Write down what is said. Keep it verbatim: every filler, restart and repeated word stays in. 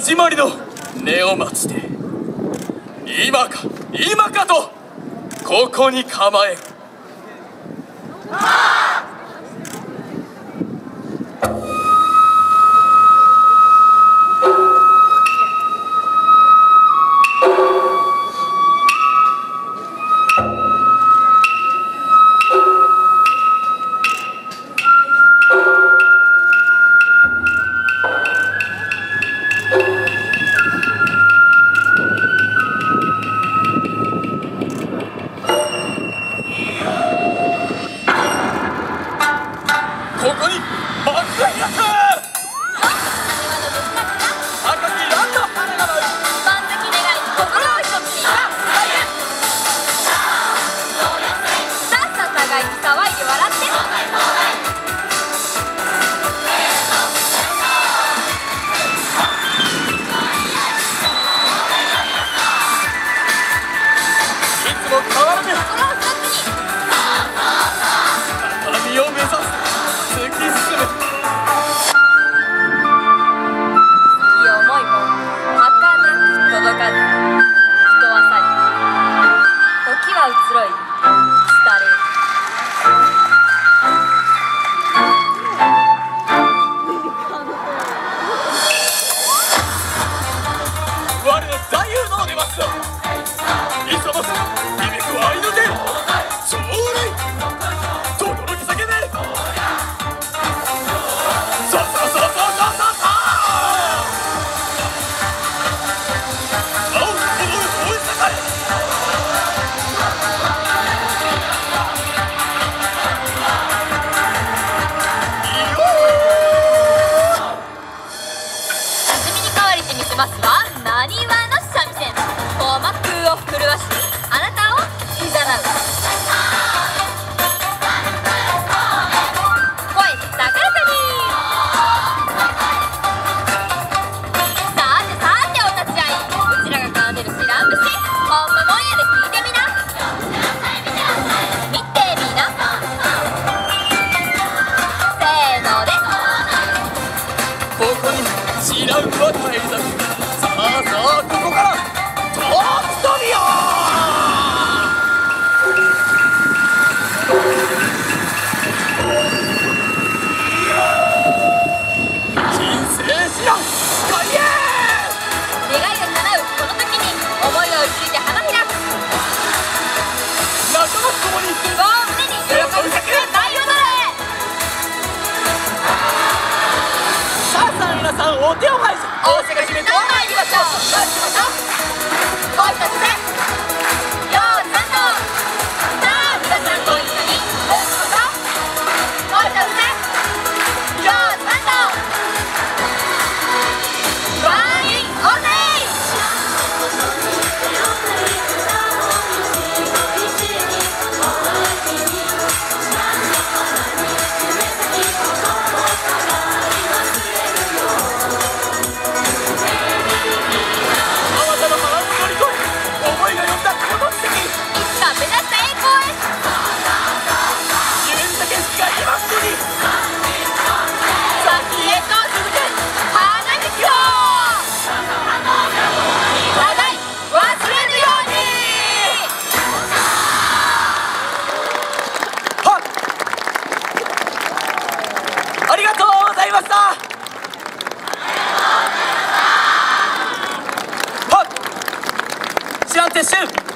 始まりのネオ町で今か今かとここに構える。ここに爆薬赤きランナー花が舞う万月願い心を一つにさあさあ互いに騒いで笑っていつも変わらぬ心を一つに旅を目指す突き進む。 いい思いも儚く届かず人は去り時は移ろい廃れる。 我の座右の出ますぞ。いその響く愛の手将来轟き叫べ。さあさあさあさあさあさあ青く踊る大いさかれ。 泉に変わりてみせますわなにわの三味線鼓膜を震わしあなたをいざなう声高らかにさてさてお立ち会いうちらが奏でる知らん節ほんまもんやで聞いてみな見てみなせーのでここに白羽は返り咲く。さあさあここからとっとびよ金星知らん開演。 願いが叶うこの時に思いをついて花開く仲間と共に希望を胸に喜び咲く大踊れ。 さあさあ皆さんお手を拝借。 大阪姫と参りましょう。よしましょう。ご一つで。よースタート。さあ皆さんご一緒に。よしましょう。ご一つで。よースタート。ワインオーデイ。 あなたの腹を乗り越え思いが呼んだこの奇跡。 いつか目指した栄光へ。 夢見た景色が今ここに。 先へと続く花道を。互い忘れぬように。 はっありがとうございました。はっ知らん撤収。